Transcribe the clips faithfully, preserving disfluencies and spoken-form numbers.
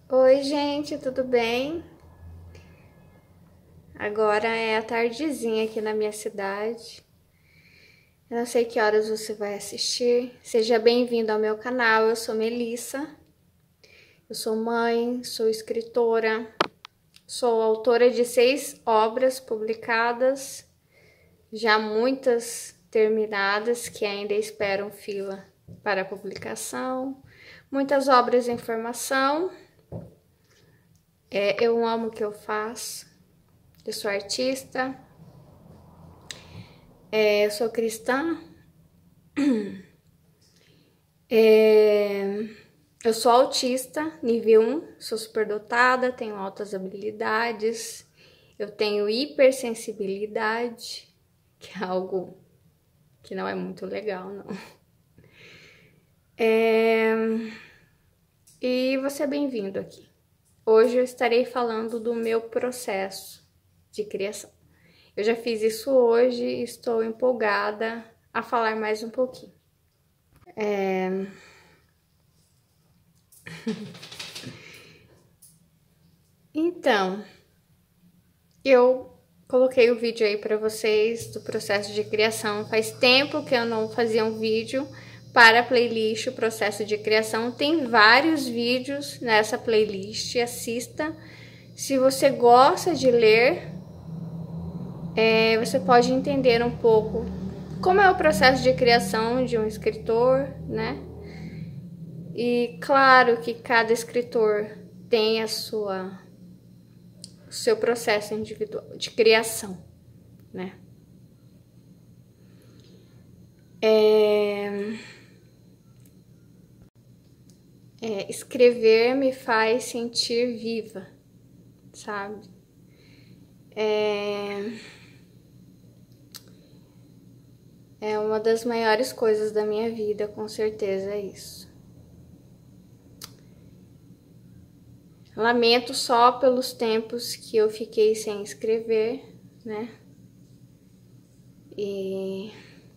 Oi, gente, tudo bem? Agora é a tardezinha aqui na minha cidade. Eu não sei que horas você vai assistir. Seja bem-vindo ao meu canal. Eu sou Melissa. Eu sou mãe, sou escritora, sou autora de seis obras publicadas, já muitas terminadas que ainda esperam fila para publicação, muitas obras em formação. É, eu amo o que eu faço. Eu sou artista, é, eu sou cristã, é, eu sou autista, nível um, sou superdotada, tenho altas habilidades, eu tenho hipersensibilidade, que é algo que não é muito legal, não. É, e você é bem-vindo aqui. Hoje eu estarei falando do meu processo de criação. Eu já fiz isso hoje e estou empolgada a falar mais um pouquinho. É... Então, eu coloquei o vídeo aí para vocês do processo de criação. Faz tempo que eu não fazia um vídeo para a playlist O Processo de Criação. Tem vários vídeos nessa playlist, assista. Se você gosta de ler, é, você pode entender um pouco como é o processo de criação de um escritor, né? E claro que cada escritor tem a sua, o seu processo individual de criação, né? É, é, escrever me faz sentir viva, sabe? É, é uma das maiores coisas da minha vida, com certeza é isso. Lamento só pelos tempos que eu fiquei sem escrever, né? E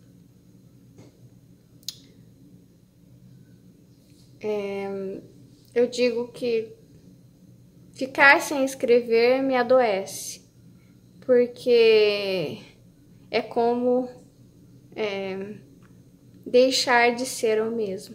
é, eu digo que ficar sem escrever me adoece, porque é como é, deixar de ser eu mesmo.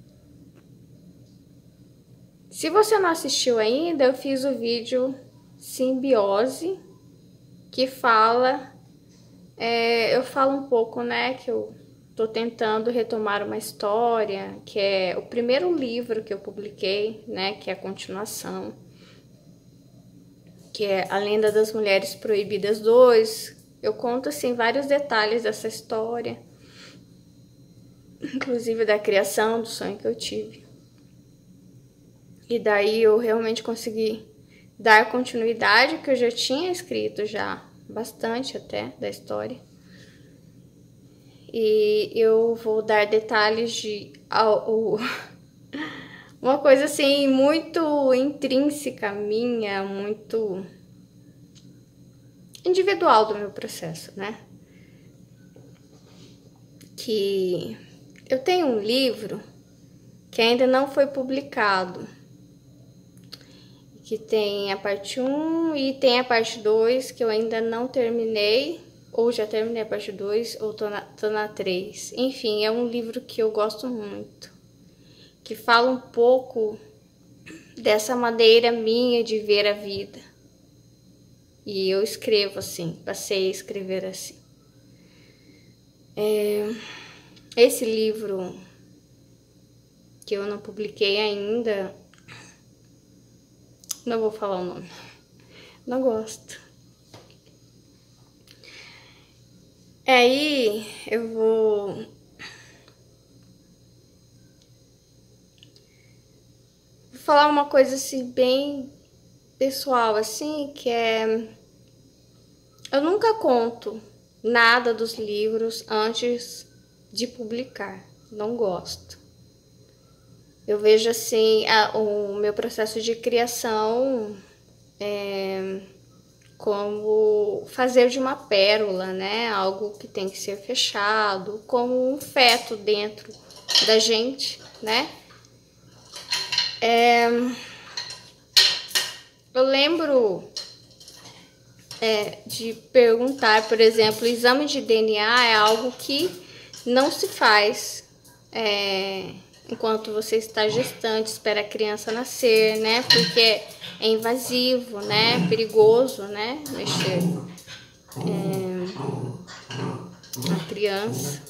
Se você não assistiu ainda, eu fiz o vídeo Simbiose, que fala, é, eu falo um pouco, né, que eu tô tentando retomar uma história, que é o primeiro livro que eu publiquei, né, que é a continuação, que é A Lenda das Mulheres Proibidas dois. Eu conto, assim, vários detalhes dessa história, inclusive da criação, do sonho que eu tive. E daí eu realmente consegui dar continuidade, que eu já tinha escrito já bastante até da história. E eu vou dar detalhes de ao, uma coisa assim muito intrínseca minha, muito individual do meu processo, né? Que eu tenho um livro que ainda não foi publicado, que tem a parte um e tem a parte dois, que eu ainda não terminei, ou já terminei a parte dois, ou tô na, tô na três. Enfim, é um livro que eu gosto muito, que fala um pouco dessa maneira minha de ver a vida. E eu escrevo assim, passei a escrever assim. É, esse livro, que eu não publiquei ainda, não vou falar o nome, não gosto. Aí eu vou vou falar uma coisa assim bem pessoal, assim, que é, eu nunca conto nada dos livros antes de publicar, não gosto. Eu vejo assim a, o meu processo de criação é, como fazer de uma pérola, né? Algo que tem que ser fechado, como um feto dentro da gente, né? É, eu lembro é, de perguntar, por exemplo, o exame de D N A é algo que não se faz é, enquanto você está gestante, espera a criança nascer, né? Porque é invasivo, né? Perigoso, né? Mexer é, na criança.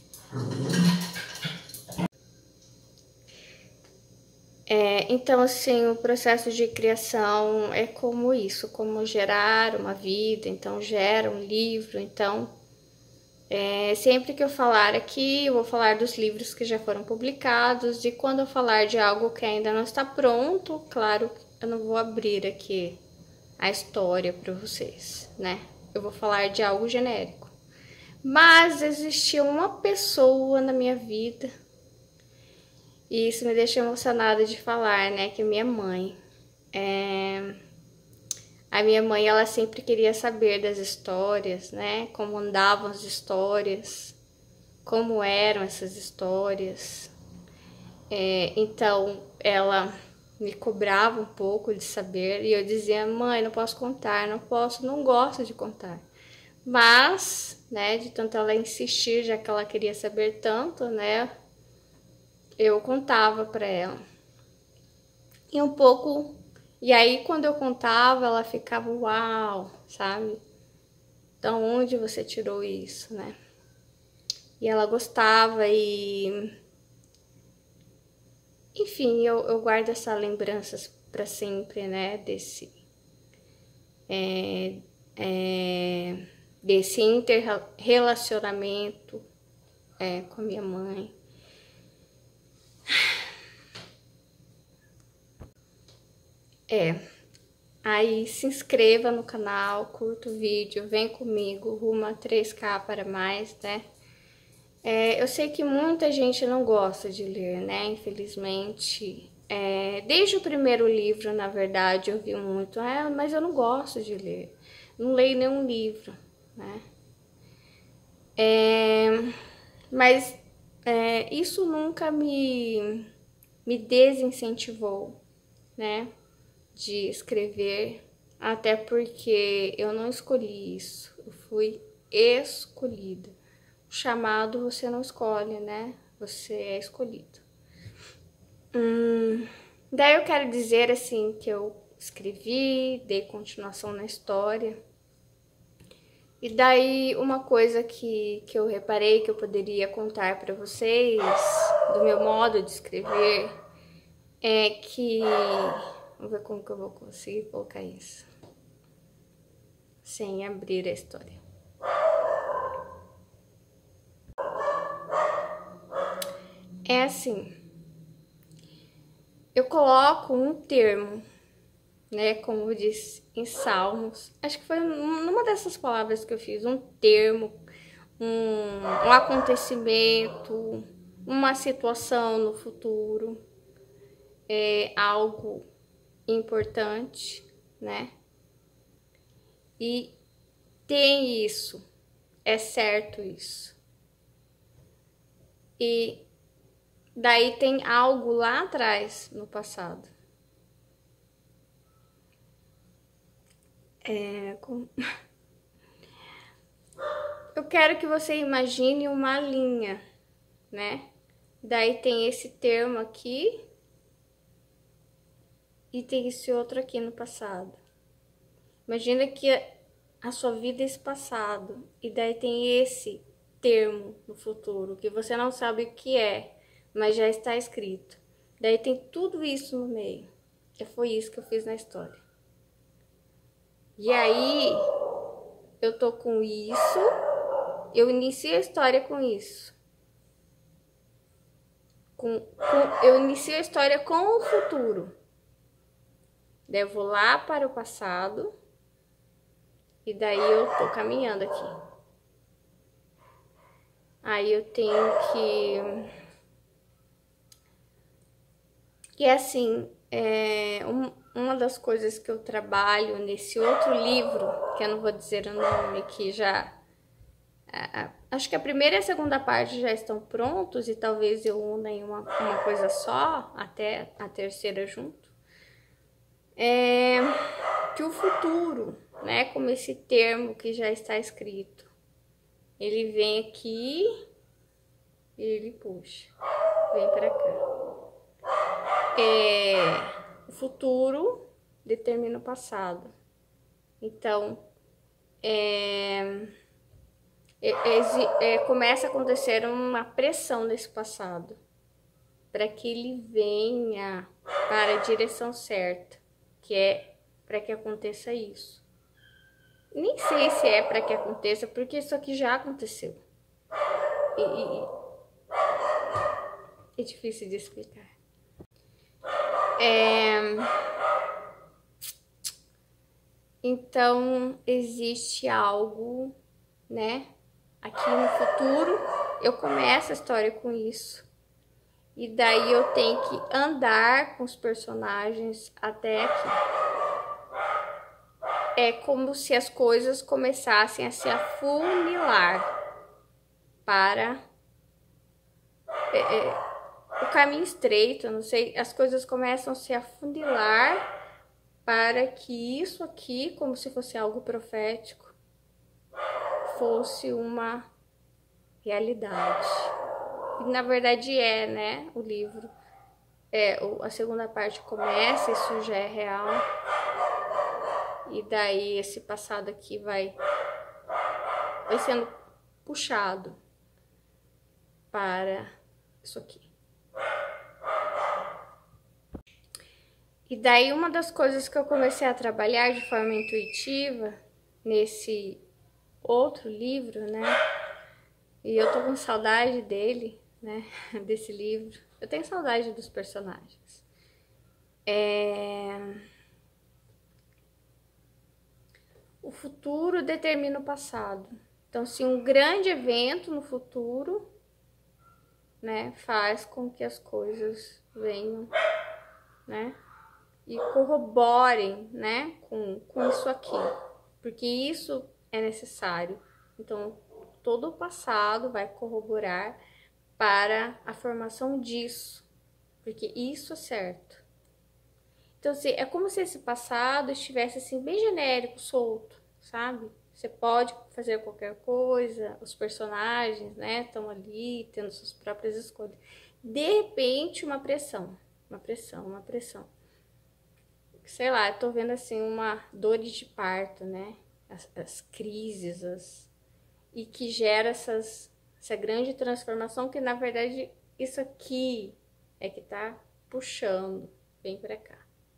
É, então, assim, o processo de criação é como isso, como gerar uma vida, então gera um livro. Então, é, sempre que eu falar aqui, eu vou falar dos livros que já foram publicados, e quando eu falar de algo que ainda não está pronto, claro, eu não vou abrir aqui a história para vocês, né? Eu vou falar de algo genérico. Mas existia uma pessoa na minha vida, e isso me deixa emocionada de falar, né? Que é minha mãe. É... A minha mãe, ela sempre queria saber das histórias, né? Como andavam as histórias, como eram essas histórias. É... Então, ela me cobrava um pouco de saber, e eu dizia: mãe, não posso contar, não posso, não gosto de contar. Mas, né, de tanto ela insistir, já que ela queria saber tanto, né, eu contava para ela. E um pouco, e aí quando eu contava, ela ficava, uau, sabe? Da onde você tirou isso, né? E ela gostava e... Enfim, eu, eu guardo essas lembranças para sempre, né, desse... É, é, desse inter-relacionamento é, com a minha mãe. É, aí se inscreva no canal, curta o vídeo, vem comigo, rumo a três K para mais, né? É, eu sei que muita gente não gosta de ler, né? Infelizmente, é, desde o primeiro livro, na verdade, eu vi muito, é, mas eu não gosto de ler, não leio nenhum livro, né? É, mas é, isso nunca me, me desincentivou, né? De escrever, até porque eu não escolhi isso, eu fui escolhida. O chamado você não escolhe, né? Você é escolhido. Hum, daí eu quero dizer assim que eu escrevi, dei continuação na história. E daí uma coisa que, que eu reparei que eu poderia contar para vocês do meu modo de escrever é que... Vamos ver como que eu vou conseguir colocar isso sem abrir a história. É assim, eu coloco um termo, né, como eu disse em Salmos, acho que foi numa dessas palavras que eu fiz, um termo, um, um acontecimento, uma situação no futuro, é algo importante, né? E tem isso, é certo isso. E daí tem algo lá atrás, no passado. É, com... Eu quero que você imagine uma linha, né? Daí tem esse termo aqui e tem esse outro aqui no passado. Imagina que a sua vida é esse passado e daí tem esse termo no futuro que você não sabe o que é, mas já está escrito. Daí tem tudo isso no meio. E foi isso que eu fiz na história. E aí eu tô com isso, eu inicio a história com isso. Com, com, eu inicio a história com o futuro. Daí eu vou lá para o passado e daí eu tô caminhando aqui. Aí eu tenho que... E assim, é, um, uma das coisas que eu trabalho nesse outro livro, que eu não vou dizer o nome, que já... A, a, acho que a primeira e a segunda parte já estão prontos e talvez eu una em uma, uma coisa só, até a terceira junto. é que o futuro, né, como esse termo que já está escrito, ele vem aqui e ele puxa, vem para cá. É, o futuro determina o passado. Então, é, é, é, começa a acontecer uma pressão nesse passado para que ele venha para a direção certa, que é para que aconteça isso. Nem sei se é para que aconteça, porque isso aqui já aconteceu. E, e é difícil de explicar. É... Então, existe algo, né? Aqui no futuro, eu começo a história com isso. E daí eu tenho que andar com os personagens até aqui. É como se as coisas começassem a se afunilar para é, é, o caminho estreito, não sei, as coisas começam a se afunilar para que isso aqui, como se fosse algo profético, fosse uma realidade. E na verdade é, né, o livro. É, a segunda parte começa, isso já é real. E daí esse passado aqui vai, vai sendo puxado para isso aqui. E daí uma das coisas que eu comecei a trabalhar de forma intuitiva nesse outro livro, né? E eu tô com saudade dele, né? Desse livro. Eu tenho saudade dos personagens. É... O futuro determina o passado. Então, se um grande evento no futuro, né, faz com que as coisas venham, né, e corroborem, né, com, com isso aqui, porque isso é necessário. Então, todo o passado vai corroborar para a formação disso, porque isso é certo. Então, assim, é como se esse passado estivesse assim bem genérico, solto, sabe? Você pode fazer qualquer coisa, os personagens, né, estão ali tendo suas próprias escolhas. De repente, uma pressão, uma pressão, uma pressão. Sei lá, eu tô vendo assim uma dores de parto, né? As, as crises, as... e que gera essas, essa grande transformação que na verdade isso aqui é que tá puxando bem pra cá.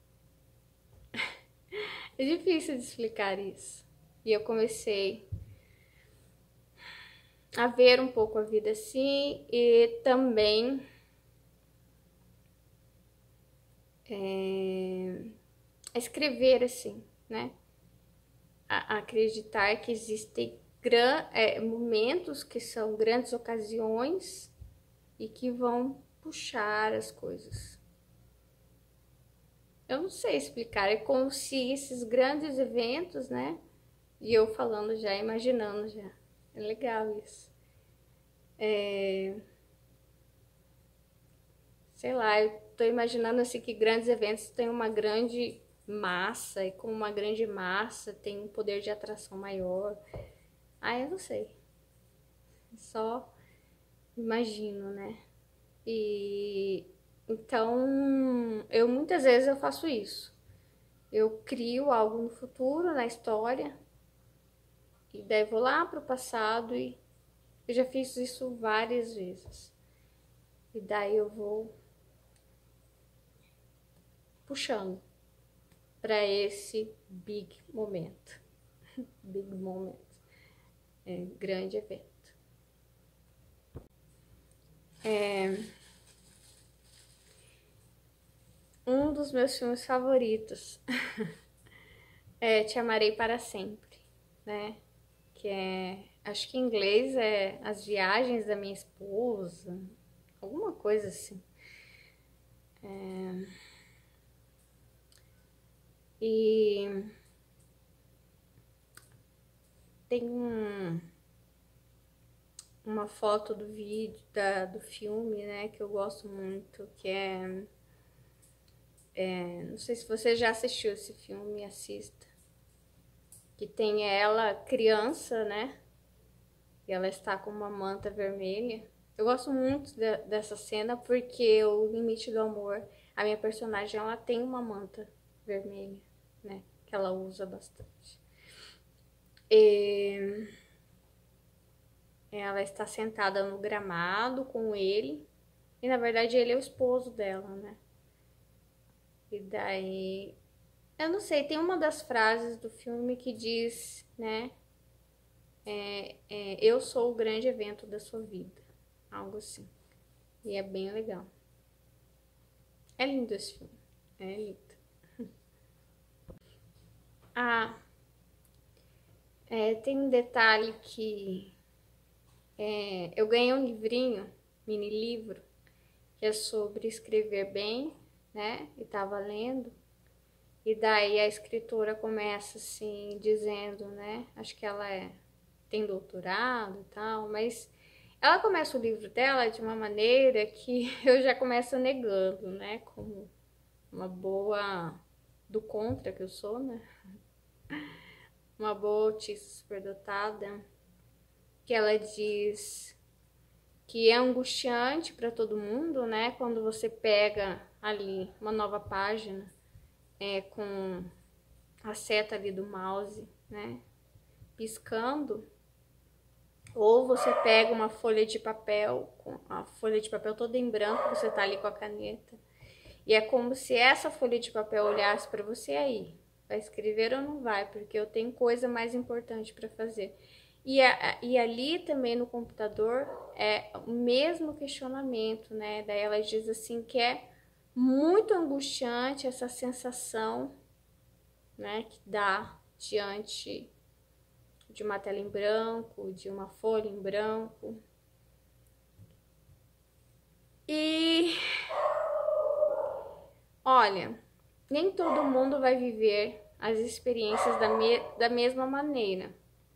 É difícil de explicar isso. E eu comecei a ver um pouco a vida assim e também é, a escrever assim, né? A, a acreditar que existem gran, é, momentos que são grandes ocasiões e que vão puxar as coisas. Eu não sei explicar, é como se esses grandes eventos, né? E eu falando já, imaginando já. É legal isso. É... Sei lá, eu tô imaginando assim que grandes eventos têm uma grande massa, e como uma grande massa tem um poder de atração maior. Ah, eu não sei. Só imagino, né? E então, eu muitas vezes eu faço isso. Eu crio algo no futuro, na história, e daí vou lá pro passado e eu já fiz isso várias vezes. E daí eu vou puxando para esse big momento. Big moment. É, grande evento. É um dos meus filmes favoritos. É Te Amarei para Sempre, né? Que é, acho que em inglês é As Viagens da Minha Esposa, alguma coisa assim. É... E tem um, uma foto do vídeo, da, do filme, né, que eu gosto muito, que é É, não sei se você já assistiu esse filme, assista. Que tem ela criança, né? E ela está com uma manta vermelha. Eu gosto muito de, dessa cena porque o Limite do Amor, a minha personagem, ela tem uma manta vermelha, né? Que ela usa bastante. E ela está sentada no gramado com ele. E na verdade ele é o esposo dela, né? E daí. Eu não sei, tem uma das frases do filme que diz, né? É, é, eu sou o grande evento da sua vida. Algo assim. E é bem legal. É lindo esse filme. É lindo. Ah, é, tem um detalhe que é, eu ganhei um livrinho, mini livro, que é sobre escrever bem, né? E tava lendo. E daí a escritora começa assim, dizendo, né? Acho que ela é, tem doutorado e tal, mas ela começa o livro dela de uma maneira que eu já começo negando, né? Como uma boa do contra que eu sou, né? Uma boa autista superdotada, que ela diz que é angustiante para todo mundo, né? Quando você pega ali uma nova página é, com a seta ali do mouse, né? Piscando, ou você pega uma folha de papel, com a folha de papel toda em branco, você tá ali com a caneta, e é como se essa folha de papel olhasse para você aí. Vai escrever ou não vai? Porque eu tenho coisa mais importante para fazer. E, a, e ali também no computador é o mesmo questionamento, né? Daí ela diz assim que é muito angustiante essa sensação, né, que dá diante de uma tela em branco, de uma folha em branco. E olha, nem todo mundo vai viver as experiências da, me da mesma maneira.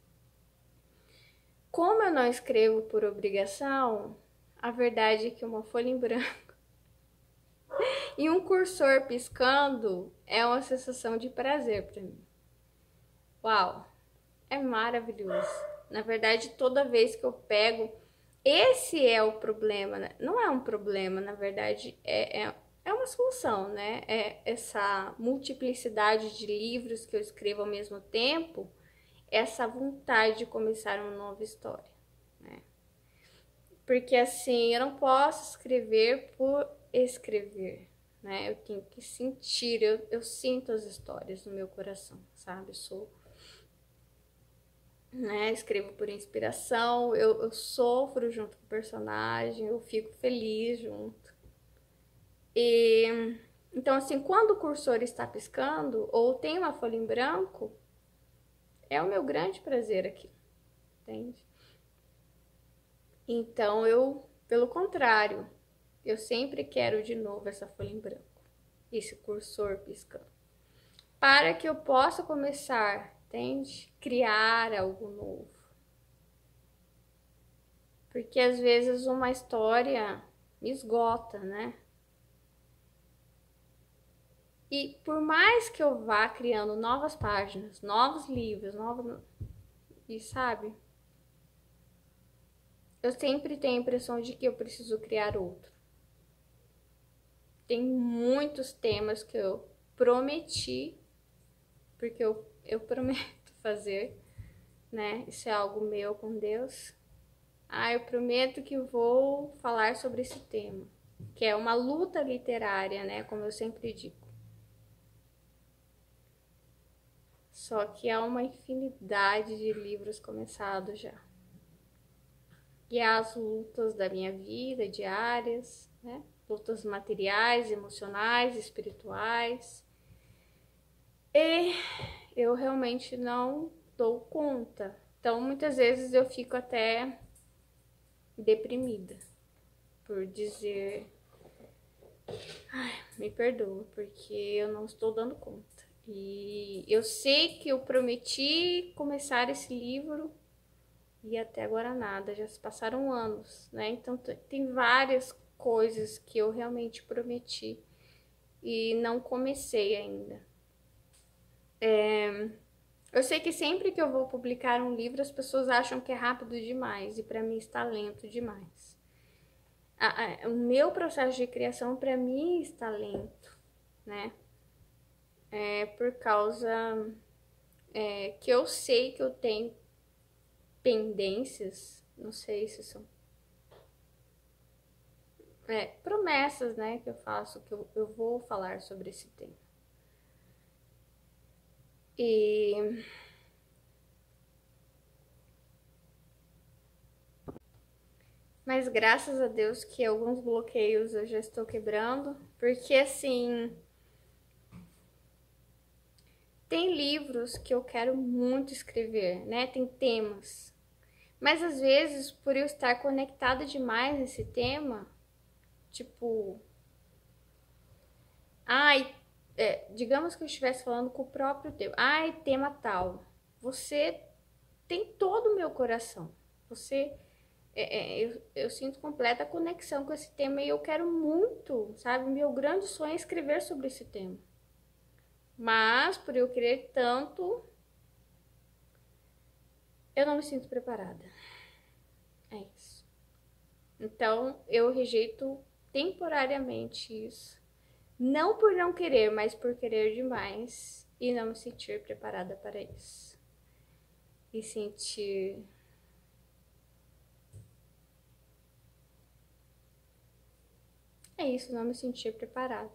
Como eu não escrevo por obrigação, a verdade é que uma folha em branco e um cursor piscando é uma sensação de prazer para mim. Uau, é maravilhoso. Na verdade, toda vez que eu pego, esse é o problema, né? Não é um problema, na verdade, é, é, é uma solução, né? É essa multiplicidade de livros que eu escrevo ao mesmo tempo, essa vontade de começar uma nova história, né? Porque assim, eu não posso escrever por escrever, né? Eu tenho que sentir, eu, eu sinto as histórias no meu coração, sabe? Eu sou, né? Escrevo por inspiração, eu, eu sofro junto com o personagem, eu fico feliz junto. E então, assim, quando o cursor está piscando ou tem uma folha em branco, é o meu grande prazer aqui, entende? Então, eu, pelo contrário, eu sempre quero de novo essa folha em branco, esse cursor piscando, para que eu possa começar, entende? Criar algo novo. Porque às vezes uma história me esgota, né? E por mais que eu vá criando novas páginas, novos livros, novos. E sabe? Eu sempre tenho a impressão de que eu preciso criar outro. Tem muitos temas que eu prometi, porque eu, eu prometo fazer, né? Isso é algo meu com Deus. Ah, eu prometo que vou falar sobre esse tema, que é uma luta literária, né? Como eu sempre digo. Só que há uma infinidade de livros começados já. E as lutas da minha vida diárias, né? Lutas materiais, emocionais, espirituais. E eu realmente não dou conta. Então, muitas vezes eu fico até deprimida por dizer, ai, me perdoa, porque eu não estou dando conta. E eu sei que eu prometi começar esse livro e até agora nada, já se passaram anos, né? Então tem várias coisas que eu realmente prometi e não comecei ainda. É, eu sei que sempre que eu vou publicar um livro, as pessoas acham que é rápido demais, e para mim está lento demais. A, a, o meu processo de criação, para mim, está lento, né? É por causa é, que eu sei que eu tenho pendências, não sei se são é, promessas, né, que eu faço, que eu, eu vou falar sobre esse tema. E mas graças a Deus que alguns bloqueios eu já estou quebrando, porque assim, tem livros que eu quero muito escrever, né? Tem temas. Mas às vezes, por eu estar conectada demais nesse tema, tipo, ai, é, digamos que eu estivesse falando com o próprio Deus, ai, tema tal, você tem todo o meu coração, você, é, é, eu, eu sinto completa conexão com esse tema e eu quero muito, sabe, meu grande sonho é escrever sobre esse tema, mas por eu querer tanto, eu não me sinto preparada, é isso. Então eu rejeito temporariamente isso. Não por não querer, mas por querer demais e não me sentir preparada para isso. E sentir. É isso, não me sentir preparada.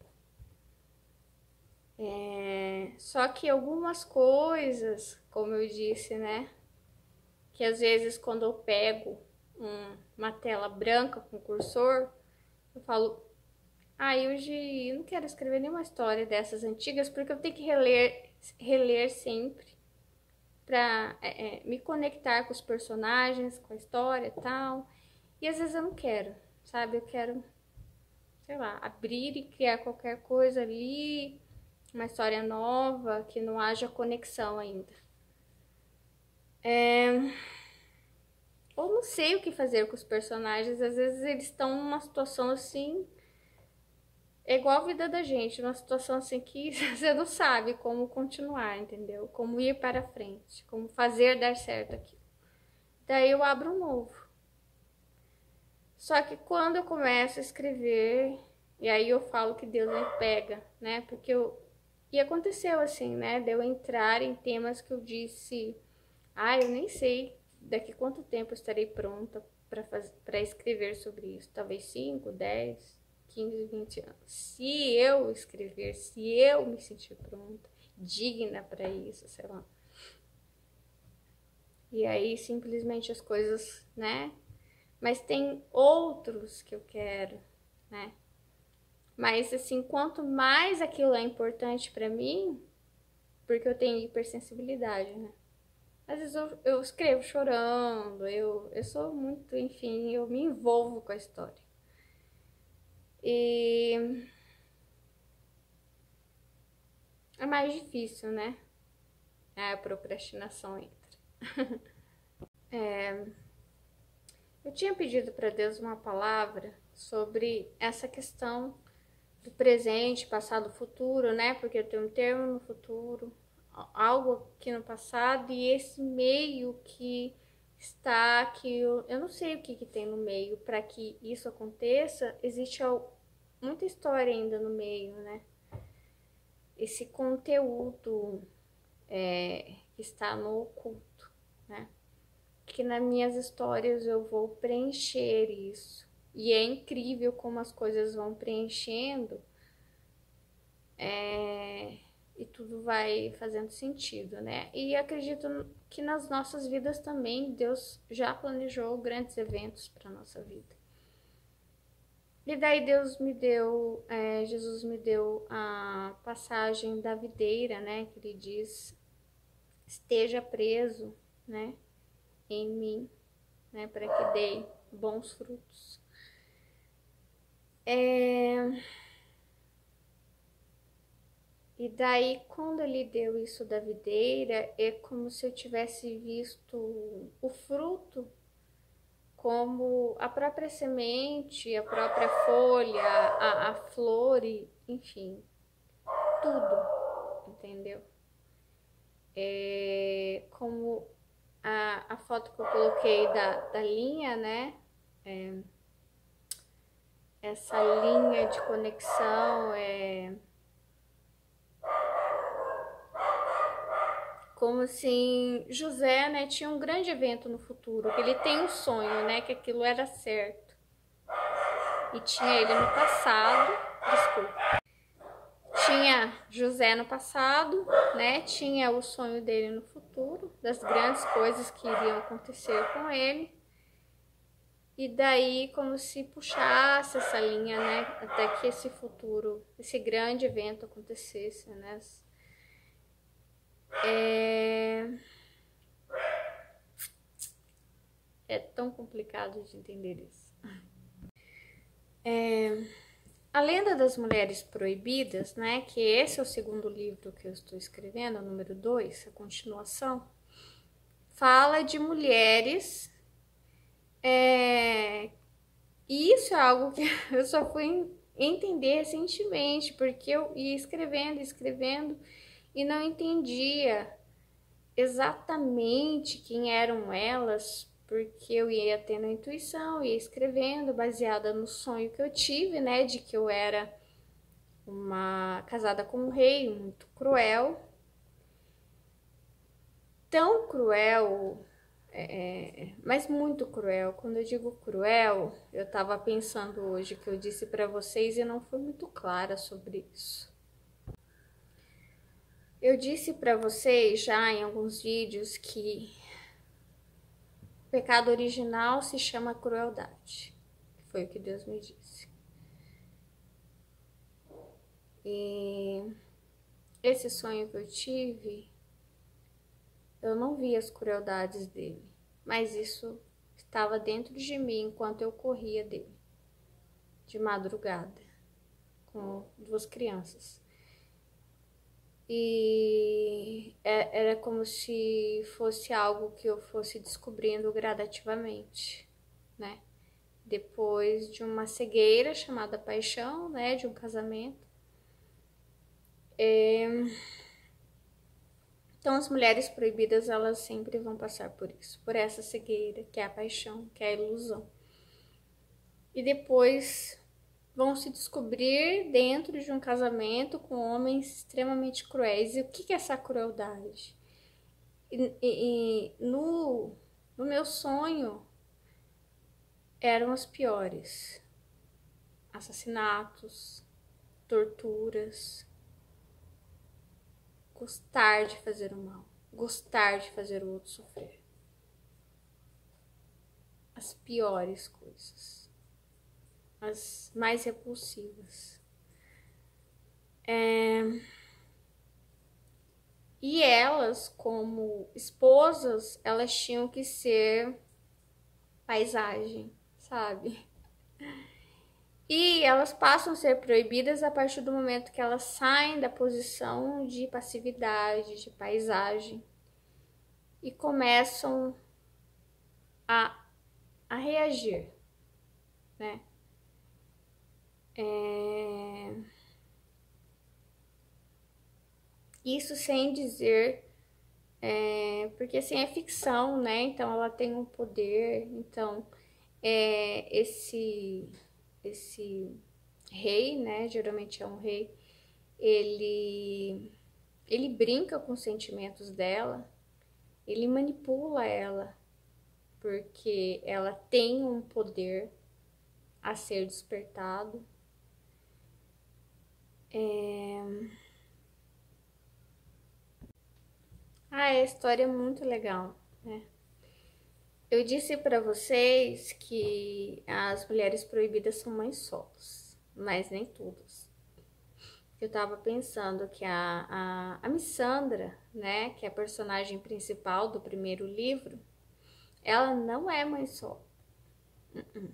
É... Só que algumas coisas, como eu disse, né? Que às vezes quando eu pego um, uma tela branca com cursor, eu falo, ah, hoje eu não quero escrever nenhuma história dessas antigas porque eu tenho que reler, reler sempre para é, é, me conectar com os personagens, com a história e tal. E às vezes eu não quero, sabe? Eu quero, sei lá, abrir e criar qualquer coisa ali, uma história nova, que não haja conexão ainda. É... Ou não sei o que fazer com os personagens, às vezes eles estão numa situação assim. É igual a vida da gente, uma situação assim que você não sabe como continuar, entendeu? Como ir para frente, como fazer dar certo aqui. Daí eu abro um novo. Só que quando eu começo a escrever, e aí eu falo que Deus me pega, né? Porque eu. E aconteceu assim, né? De eu entrar em temas que eu disse, ah, eu nem sei daqui quanto tempo eu estarei pronta para escrever sobre isso. Talvez cinco, dez, quinze, vinte anos. Se eu escrever, se eu me sentir pronta, digna para isso, sei lá. E aí simplesmente as coisas, né? Mas tem outros que eu quero, né? Mas assim, quanto mais aquilo é importante para mim, porque eu tenho hipersensibilidade, né? Às vezes eu, eu escrevo chorando, eu, eu sou muito, enfim, eu me envolvo com a história. E é mais difícil, né? A procrastinação entra. é, eu tinha pedido para Deus uma palavra sobre essa questão do presente, passado, futuro, né? Porque eu tenho um termo no futuro, algo aqui no passado e esse meio que está aqui, eu, eu não sei o que, que tem no meio para que isso aconteça, existe muita história ainda no meio, né? Esse conteúdo é, que está no oculto, né? Que nas minhas histórias eu vou preencher isso. E é incrível como as coisas vão preenchendo é, e tudo vai fazendo sentido, né? E acredito que nas nossas vidas também Deus já planejou grandes eventos para nossa vida. E daí Deus me deu, é, Jesus me deu a passagem da videira, né? Que ele diz, esteja preso, né? Em mim, né? Para que dê bons frutos. É... E daí, quando ele deu isso da videira, é como se eu tivesse visto o fruto como a própria semente, a própria folha, a, a flor e, enfim, tudo, entendeu? É, como a, a foto que eu coloquei da, da linha, né? É, essa linha de conexão é como assim José, né, tinha um grande evento no futuro, que ele tem um sonho, né, que aquilo era certo. E tinha ele no passado, desculpa. Tinha José no passado, né? Tinha o sonho dele no futuro, das grandes coisas que iriam acontecer com ele. E daí como se puxasse essa linha, né, até que esse futuro, esse grande evento acontecesse, né? É, é tão complicado de entender isso. É... A Lenda das Mulheres Proibidas, né, que esse é o segundo livro que eu estou escrevendo, o número dois, a continuação, fala de mulheres, é... e isso é algo que eu só fui entender recentemente, porque eu ia escrevendo, escrevendo, e não entendia exatamente quem eram elas, porque eu ia tendo a intuição, ia escrevendo, baseada no sonho que eu tive, né, de que eu era uma casada com um rei muito cruel, tão cruel, é, mas muito cruel. Quando eu digo cruel, eu tava pensando hoje que eu disse para vocês e não fui muito clara sobre isso. Eu disse para vocês já em alguns vídeos que o pecado original se chama crueldade. Foi o que Deus me disse. E esse sonho que eu tive, eu não vi as crueldades dele, mas isso estava dentro de mim enquanto eu corria dele, de madrugada, com duas crianças. E era como se fosse algo que eu fosse descobrindo gradativamente, né? Depois de uma cegueira chamada paixão, né? De um casamento. É... Então, as mulheres proibidas, elas sempre vão passar por isso, por essa cegueira, que é a paixão, que é a ilusão. E depois vão se descobrir dentro de um casamento com homens extremamente cruéis. E o que é essa crueldade? E, e, e no, no meu sonho eram as piores: assassinatos, torturas, gostar de fazer o mal, gostar de fazer o outro sofrer. As piores coisas, as mais repulsivas. É... E elas, como esposas, elas tinham que ser paisagem, sabe? E elas passam a ser proibidas a partir do momento que elas saem da posição de passividade, de paisagem, e começam a, a reagir, né? É... Isso sem dizer, é... porque assim é ficção, né? Então ela tem um poder, então é... esse esse rei, né? Geralmente é um rei, ele ele brinca com os sentimentos dela, ele manipula ela, porque ela tem um poder a ser despertado. É... Ah, a história é muito legal, né? Eu disse para vocês que as mulheres proibidas são mães solos, mas nem todas. Eu tava pensando que a, a, a Missandra, né, que é a personagem principal do primeiro livro, ela não é mãe solo. Uh-uh.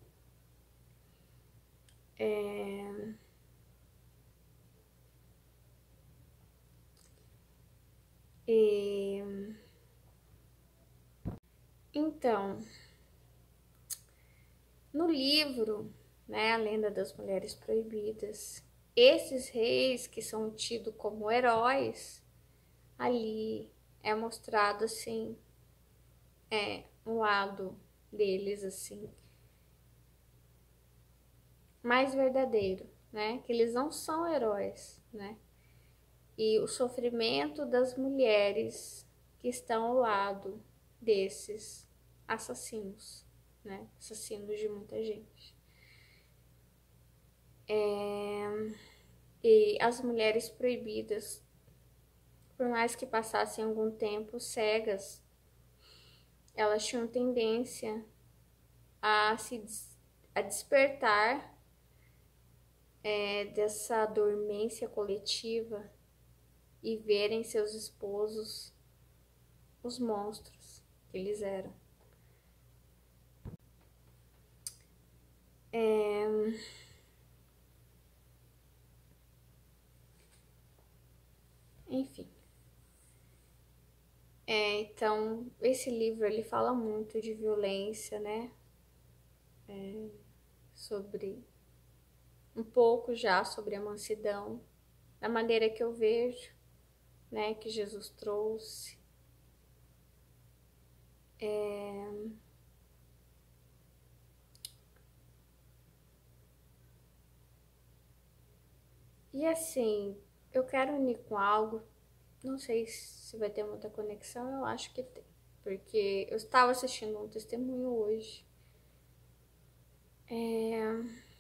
É... E... Então, no livro, né, A Lenda das Mulheres Proibidas, esses reis que são tidos como heróis, ali é mostrado assim, é um lado deles assim mais verdadeiro, né? Que eles não são heróis, né? E o sofrimento das mulheres que estão ao lado desses assassinos, né? Assassinos de muita gente. É... E as mulheres proibidas, por mais que passassem algum tempo cegas, elas tinham tendência a se a despertar é, dessa dormência coletiva e verem seus esposos os monstros que eles eram. É... Enfim. É, então, esse livro ele fala muito de violência, né? É, sobre um pouco já sobre a mansidão, da maneira que eu vejo, né? Que Jesus trouxe. É... E assim, eu quero unir com algo, não sei se vai ter muita conexão, eu acho que tem. Porque eu estava assistindo um testemunho hoje. É...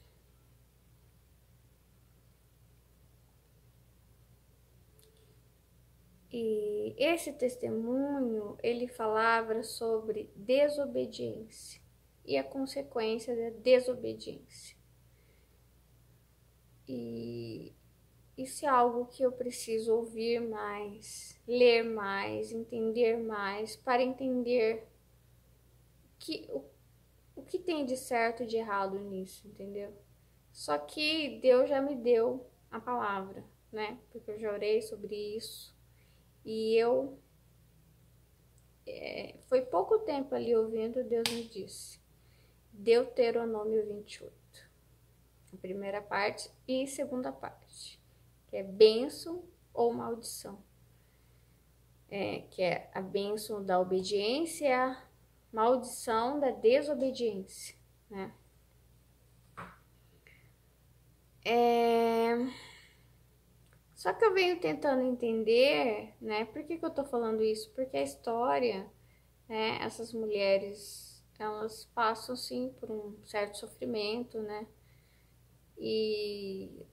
E esse testemunho, ele falava sobre desobediência e a consequência da desobediência. E isso é algo que eu preciso ouvir mais, ler mais, entender mais, para entender que, o, o que tem de certo e de errado nisso, entendeu? Só que Deus já me deu a palavra, né? Porque eu já orei sobre isso. E eu, é, foi pouco tempo ali ouvindo, Deus me disse. Deuteronômio vinte e oito. A primeira parte e a segunda parte. Que é bênção ou maldição. É, que é a bênção da obediência e a maldição da desobediência, né? É... Só que eu venho tentando entender, né? Por que que eu tô falando isso? Porque a história, né? Essas mulheres, elas passam, sim, por um certo sofrimento, né? E...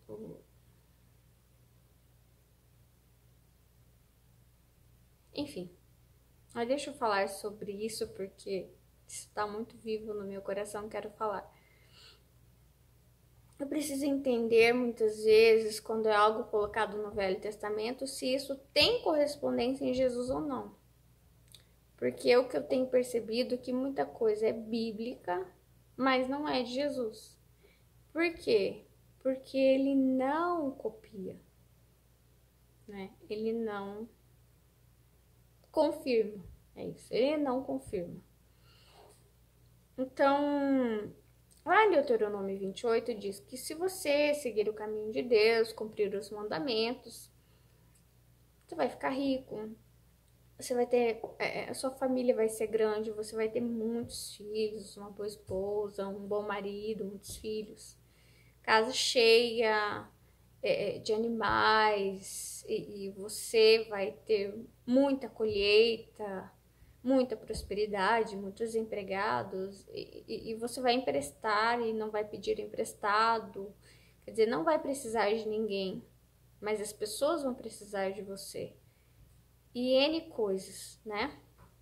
Enfim, mas deixa eu falar sobre isso porque isso tá muito vivo no meu coração, quero falar. Eu preciso entender muitas vezes, quando é algo colocado no Velho Testamento, se isso tem correspondência em Jesus ou não. Porque é o que eu tenho percebido que muita coisa é bíblica, mas não é de Jesus. Por quê? Porque ele não copia, né? Ele não confirma. É isso, ele não confirma. Então, lá em Deuteronômio vinte e oito diz que se você seguir o caminho de Deus, cumprir os mandamentos, você vai ficar rico, você vai ter, é, a sua família vai ser grande, você vai ter muitos filhos, uma boa esposa, um bom marido, muitos filhos, casa cheia é, de animais, e, e você vai ter muita colheita, muita prosperidade, muitos empregados, e, e, e você vai emprestar e não vai pedir emprestado, quer dizer, não vai precisar de ninguém, mas as pessoas vão precisar de você. E N coisas, né?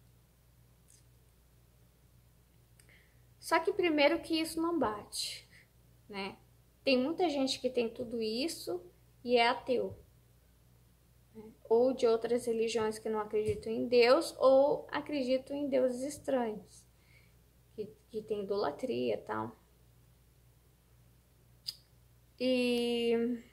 Só que primeiro que isso não bate, né? Tem muita gente que tem tudo isso e é ateu. Né? Ou de outras religiões que não acreditam em Deus, ou acreditam em deuses estranhos, que, que tem idolatria e tal. E...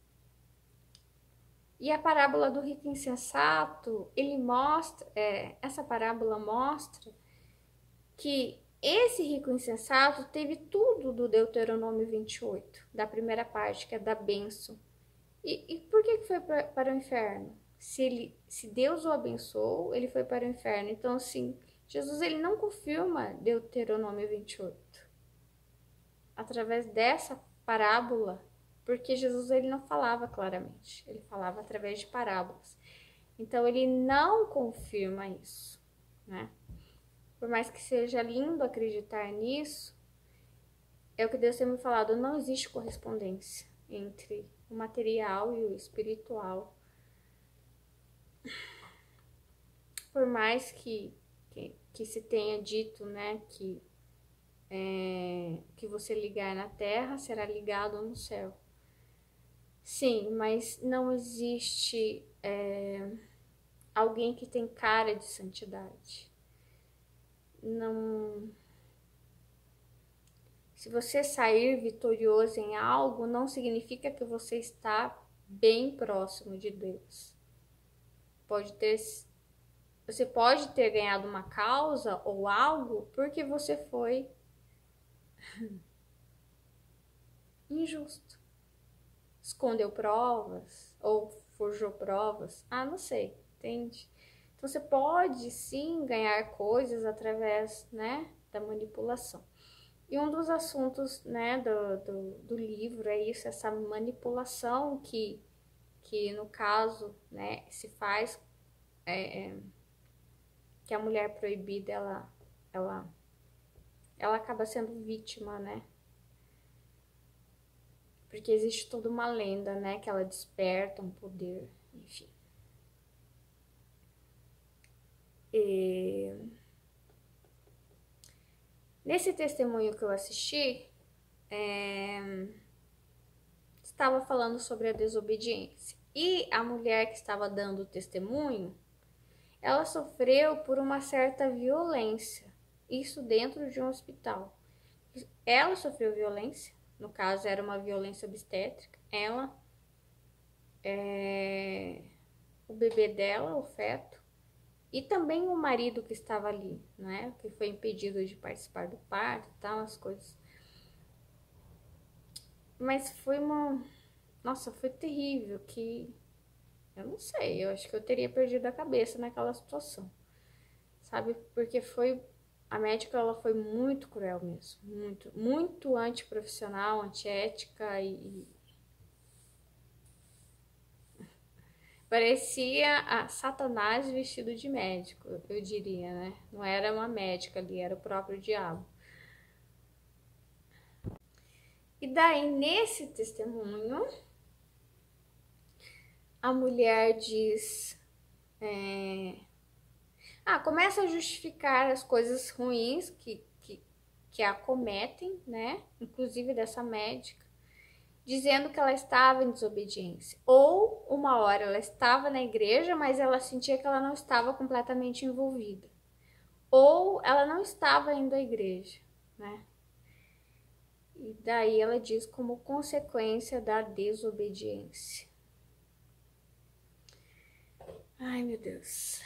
E a parábola do rico insensato, ele mostra, é, essa parábola mostra que esse rico insensato teve tudo do Deuteronômio vinte e oito, da primeira parte, que é da bênção. E, e por que que foi pra, para o inferno? Se, ele, se Deus o abençoou, ele foi para o inferno. Então, assim, Jesus ele não confirma Deuteronômio vinte e oito através dessa parábola, porque Jesus ele não falava claramente, ele falava através de parábolas. Então, ele não confirma isso, né? Por mais que seja lindo acreditar nisso, é o que Deus tem me falado, não existe correspondência entre o material e o espiritual. Por mais que, que, que se tenha dito, né, que é, que você ligar na terra será ligado no céu. Sim, mas não existe é, alguém que tem cara de santidade. Não. Se você sair vitorioso em algo, não significa que você está bem próximo de Deus. Pode ter, você pode ter ganhado uma causa ou algo porque você foi injusto. Escondeu provas ou forjou provas. Ah, não sei, entende? Então você pode sim ganhar coisas através, né, da manipulação. E um dos assuntos, né, do, do, do livro é isso, essa manipulação que, que no caso, né, se faz, é, é, que a mulher proibida, ela, ela, ela acaba sendo vítima, né? Porque existe toda uma lenda, né, que ela desperta um poder, enfim. E nesse testemunho que eu assisti, é, estava falando sobre a desobediência. E a mulher que estava dando o testemunho, ela sofreu por uma certa violência, isso dentro de um hospital. Ela sofreu violência, no caso era uma violência obstétrica, ela, é, o bebê dela, o feto, e também o marido que estava ali, né, que foi impedido de participar do parto e tal, as coisas. Mas foi uma, nossa, foi terrível, que eu não sei, eu acho que eu teria perdido a cabeça naquela situação, sabe? Porque foi, a médica, ela foi muito cruel mesmo, muito, muito antiprofissional, antiética e, parecia a Satanás vestido de médico, eu diria, né? Não era uma médica ali, era o próprio diabo. E daí, nesse testemunho, a mulher diz... É... Ah, começa a justificar as coisas ruins que, que, que a acometem, né? Inclusive dessa médica, dizendo que ela estava em desobediência. Ou, uma hora, ela estava na igreja, mas ela sentia que ela não estava completamente envolvida. Ou ela não estava indo à igreja, né? E daí ela diz como consequência da desobediência. Ai, meu Deus.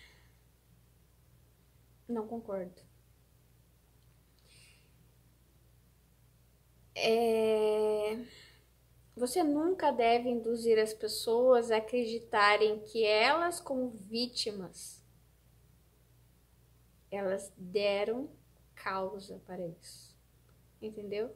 Não concordo. É... Você nunca deve induzir as pessoas a acreditarem que elas, como vítimas, elas deram causa para isso. Entendeu?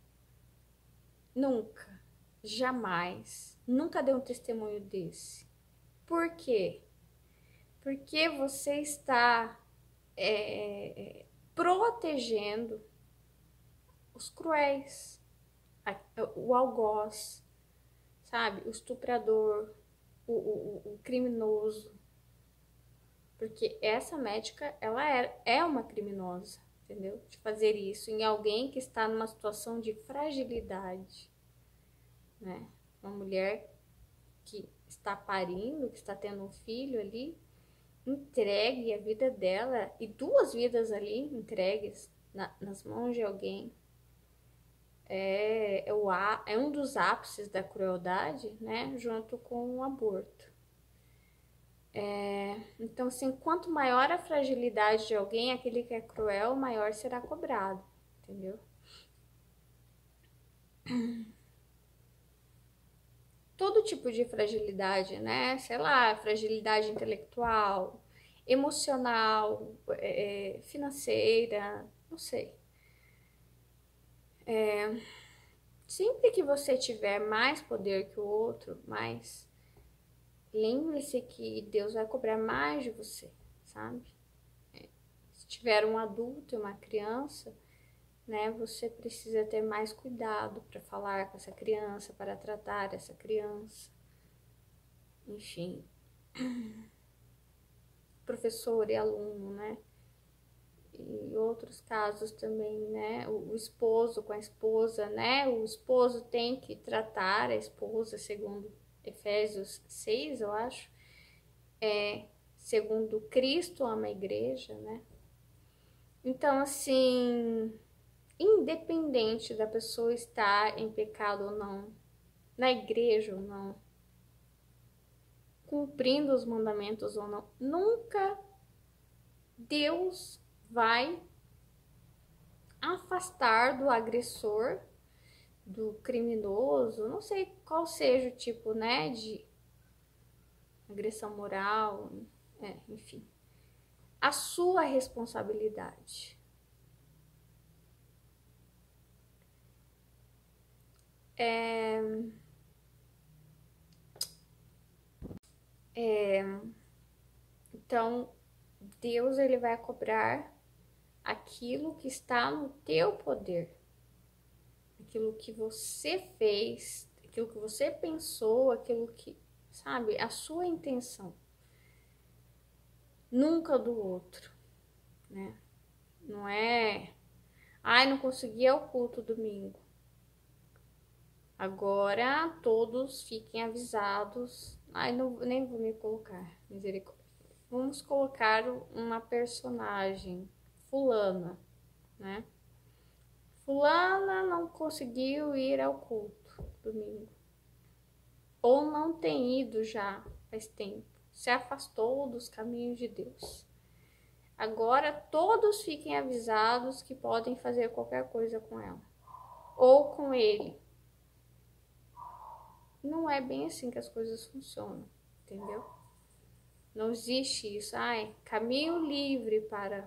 Nunca, jamais, nunca dê um testemunho desse. Por quê? Porque você está é, protegendo os cruéis, o algoz, sabe? O estuprador, o, o, o criminoso. Porque essa médica, ela é, é uma criminosa, entendeu? De fazer isso em alguém que está numa situação de fragilidade, né? Uma mulher que está parindo, que está tendo um filho ali, entregue a vida dela e duas vidas ali entregues na, nas mãos de alguém. É, é, o, é um dos ápices da crueldade, né? Junto com o aborto. É, então, assim, quanto maior a fragilidade de alguém, aquele que é cruel, maior será cobrado, entendeu? todo tipo de fragilidade, né? Sei lá, fragilidade intelectual, emocional, é, financeira, não sei. É, sempre que você tiver mais poder que o outro, mais, lembre-se que Deus vai cobrar mais de você, sabe? É, se tiver um adulto e uma criança, né, você precisa ter mais cuidado para falar com essa criança, para tratar essa criança. Enfim, professor e aluno, né? E outros casos também, né? O, o esposo com a esposa, né? O esposo tem que tratar a esposa, segundo Efésios seis, eu acho. É, segundo Cristo ama a igreja, né? Então, assim, independente da pessoa estar em pecado ou não, na igreja ou não, cumprindo os mandamentos ou não, nunca Deus vai afastar do agressor, do criminoso, não sei qual seja o tipo, né, de agressão moral, é, enfim, a sua responsabilidade. É, é, então, Deus ele vai cobrar aquilo que está no teu poder, aquilo que você fez, aquilo que você pensou, aquilo que, sabe, a sua intenção, nunca do outro, né? Não é, ai, não consegui ir ao culto domingo. Agora todos fiquem avisados. Ai, não, nem vou me colocar, misericórdia. Vamos colocar uma personagem, fulana, né? Fulana não conseguiu ir ao culto domingo. Ou não tem ido já faz tempo. Se afastou dos caminhos de Deus. Agora todos fiquem avisados que podem fazer qualquer coisa com ela. Ou com ele. Não é bem assim que as coisas funcionam, entendeu? Não existe isso. Ai, caminho livre para...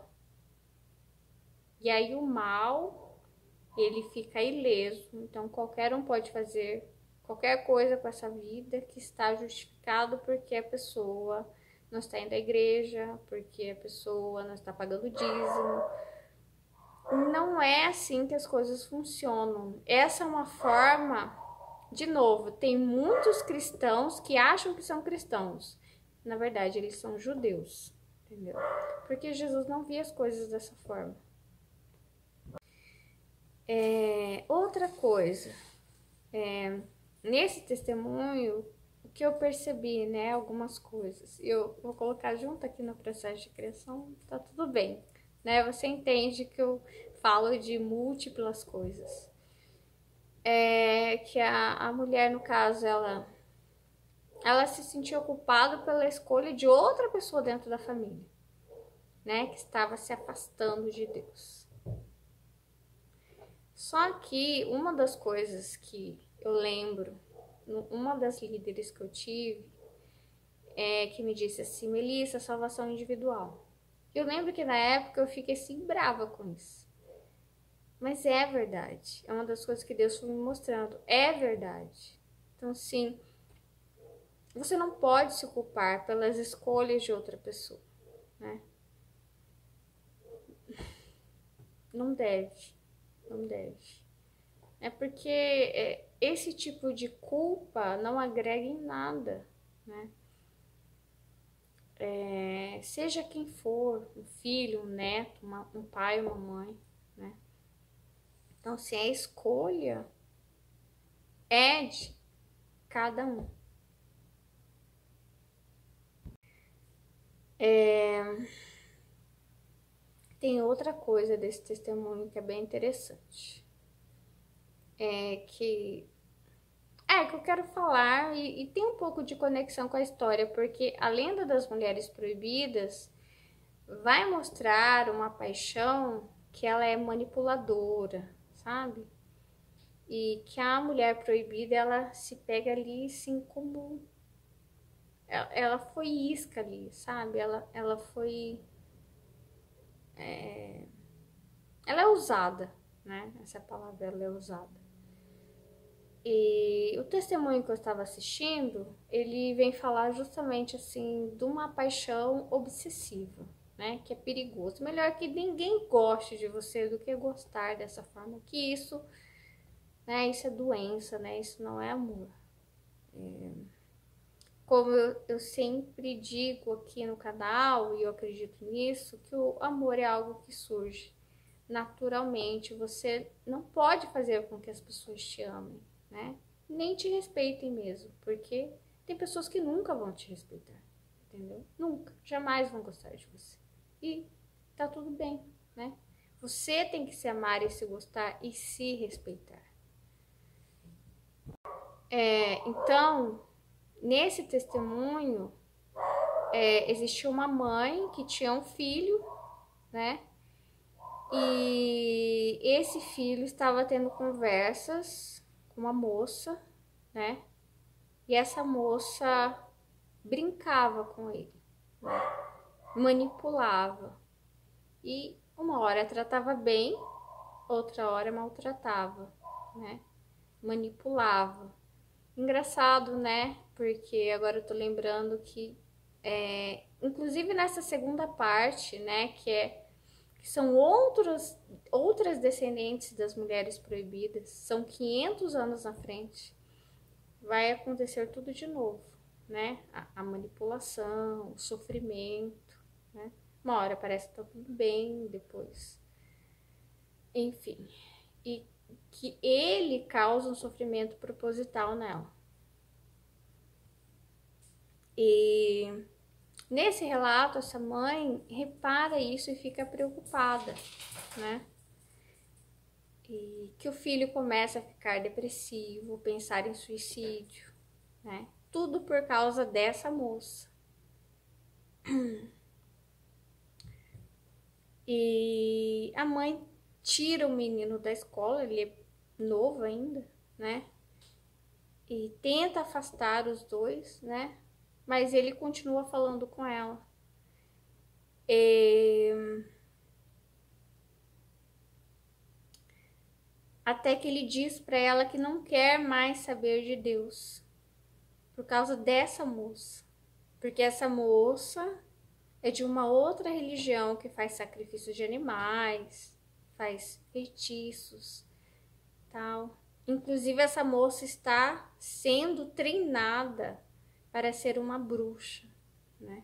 E aí o mal, ele fica ileso. Então qualquer um pode fazer qualquer coisa com essa vida que está justificado porque a pessoa não está indo à igreja, porque a pessoa não está pagando dízimo. Não é assim que as coisas funcionam. Essa é uma forma, de novo, tem muitos cristãos que acham que são cristãos. Na verdade, eles são judeus, entendeu? Porque Jesus não via as coisas dessa forma. É, outra coisa, é, nesse testemunho, o que eu percebi, né, algumas coisas, eu vou colocar junto aqui no processo de criação, tá tudo bem, né, você entende que eu falo de múltiplas coisas. É que a, a mulher, no caso, ela, ela se sentiu culpada pela escolha de outra pessoa dentro da família, né, que estava se afastando de Deus. Só que uma das coisas que eu lembro, uma das líderes que eu tive, é que me disse assim, Melissa, salvação individual. Eu lembro que na época eu fiquei assim brava com isso. Mas é verdade. É uma das coisas que Deus foi me mostrando. É verdade. Então, sim, você não pode se culpar pelas escolhas de outra pessoa, né? Não deve. Não deve. É porque é, esse tipo de culpa não agrega em nada, né? É, seja quem for, um filho, um neto, uma, um pai, uma mãe, né? Então, assim, a escolha é de cada um. É, tem outra coisa desse testemunho que é bem interessante. É que É, que eu quero falar e, e tem um pouco de conexão com a história, porque a lenda das mulheres proibidas vai mostrar uma paixão que ela é manipuladora, sabe? e que a mulher proibida, ela se pega ali assim como... Ela, ela foi isca ali, sabe? Ela, ela foi... É... Ela é usada, né? Essa palavra, ela é usada. E o testemunho que eu estava assistindo, ele vem falar justamente assim de uma paixão obsessiva, né? Que é perigoso. Melhor que ninguém goste de você do que gostar dessa forma. Que isso, né? Isso é doença, né? Isso não é amor. É... Como eu, eu sempre digo aqui no canal, e eu acredito nisso, que o amor é algo que surge naturalmente. Você não pode fazer com que as pessoas te amem, né? Nem te respeitem mesmo, porque tem pessoas que nunca vão te respeitar, entendeu? Nunca, jamais vão gostar de você. E tá tudo bem, né? Você tem que se amar e se gostar e se respeitar. É, então, nesse testemunho, é, existiu uma mãe que tinha um filho, né? E esse filho estava tendo conversas com uma moça, né? E essa moça brincava com ele, né? Manipulava. E uma hora tratava bem, outra hora maltratava, né? Manipulava. Engraçado, né? Porque agora eu tô lembrando que, é, inclusive nessa segunda parte, né? Que é que são outros, outras descendentes das mulheres proibidas, são quinhentos anos na frente, vai acontecer tudo de novo, né? A, a manipulação, o sofrimento, né? Uma hora parece que tá tudo bem, depois... Enfim, e que ele causa um sofrimento proposital nela. E nesse relato, essa mãe repara isso e fica preocupada, né? E que o filho começa a ficar depressivo, pensar em suicídio, né? Tudo por causa dessa moça. E a mãe tira o menino da escola, ele é novo ainda, né? E tenta afastar os dois, né? Mas ele continua falando com ela. E... Até que ele diz para ela que não quer mais saber de Deus por causa dessa moça. Porque essa moça é de uma outra religião que faz sacrifício de animais, faz feitiços, tal. Inclusive essa moça está sendo treinada para ser uma bruxa, né?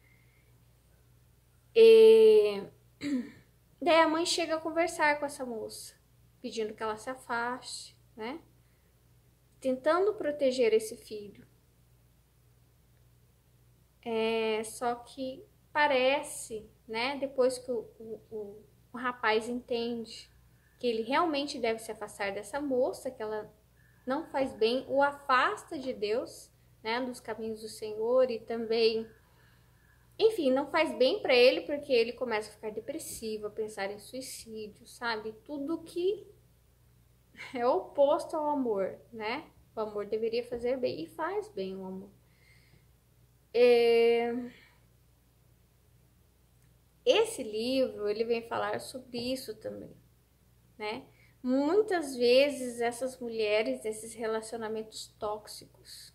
E daí a mãe chega a conversar com essa moça, pedindo que ela se afaste, né? Tentando proteger esse filho. É, só que parece, né, depois que o, o, o, o rapaz entende que ele realmente deve se afastar dessa moça, que ela não faz bem, o afasta de Deus, né, dos caminhos do Senhor, e também, enfim, não faz bem para ele, porque ele começa a ficar depressivo, a pensar em suicídio, sabe? Tudo que é oposto ao amor, né? O amor deveria fazer bem, e faz bem o amor. É... Esse livro, ele vem falar sobre isso também, né? Muitas vezes essas mulheres, esses relacionamentos tóxicos,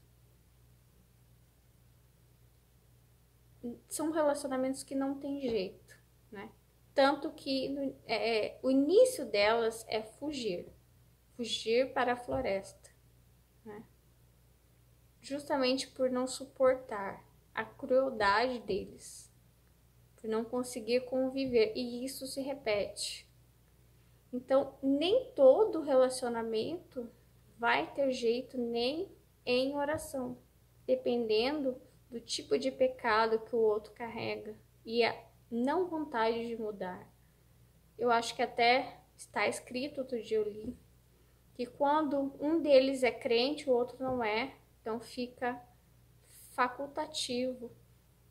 são relacionamentos que não tem jeito, né? Tanto que é, o início delas é fugir, fugir para a floresta, né? Justamente por não suportar a crueldade deles, por não conseguir conviver, e isso se repete. Então, nem todo relacionamento vai ter jeito nem em oração, dependendo do tipo de pecado que o outro carrega e a não vontade de mudar. Eu acho que até está escrito, outro dia eu li, que quando um deles é crente, o outro não é, então fica facultativo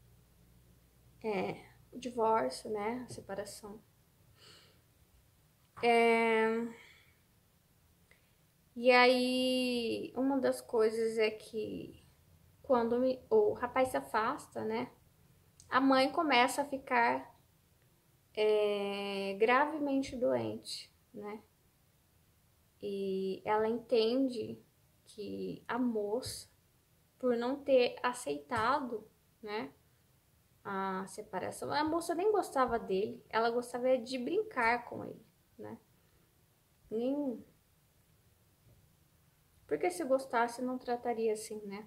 é, o divórcio, né, a separação. É... E aí, uma das coisas é que quando o rapaz se afasta, né, a mãe começa a ficar é, gravemente doente, né? E ela entende que a moça, por não ter aceitado, né, a separação, a moça nem gostava dele, ela gostava de brincar com ele, né? Nem... Porque se gostasse, não trataria assim, né?